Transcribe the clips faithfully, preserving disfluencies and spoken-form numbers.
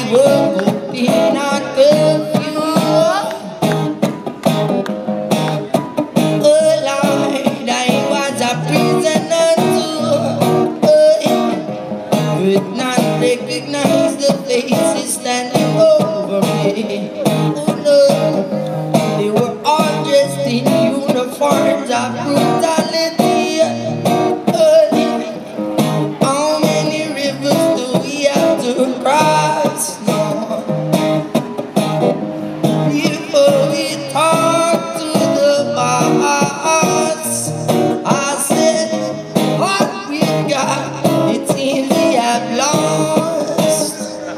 woke up in a curfew. Oh Lord, I was a prisoner too. Oh, could not recognize the faces standing over me. Oh no, they were all dressed in uniforms of brutality. How many rivers do we have to cross now before we talk to the boss? I said, what we got, it seems we have lost.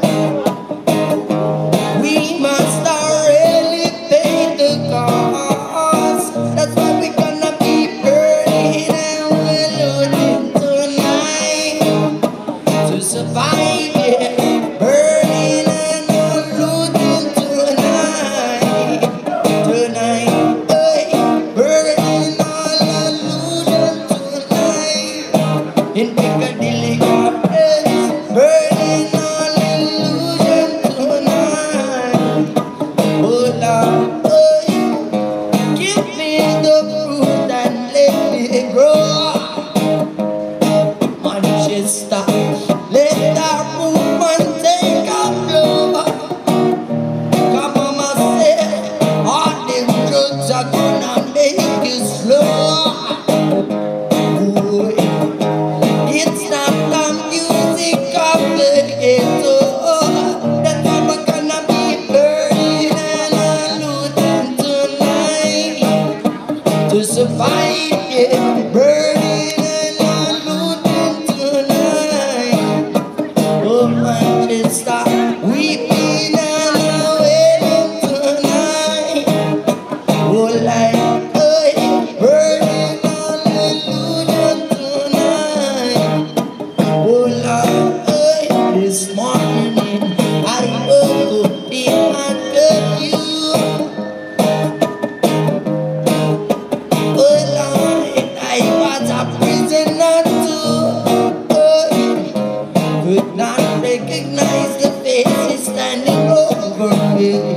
We must already pay the cost. That's why we're gonna be burning and we're looting tonight to survive, yeah. Burning and we're looting tonight, tonight, hey. Burning all and looting tonight in Piccadilly Gardens. Burning all and looting tonight. Oh Lord, oh, give me the fruit and let me grow. Manchester, let that movement take a blow. Come on, I say, all them drugs are gonna make you slow. Oh, it's not the music of the ghetto. That's why we're gonna be burning and looting tonight to survive, yeah. Burning and looting tonight. Oh, Manchester, weeping and wailing tonight. Oh, like, oh, burning and looting tonight. Oh Lord, oh, this morning I woke up in my curfew. Oh Lord, I was a prisoner too. Oh, could not recognize the faces standing over me.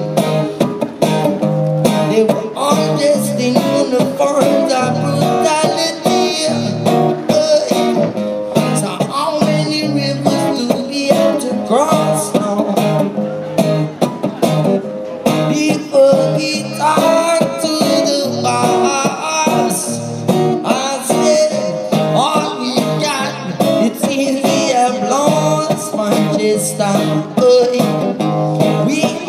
They were all dressed in uniforms of brutality. Oh, so how many rivers do we have to cross now before we talk to the boss? I said, all we got, it seems we have lost Manchester. Oh, we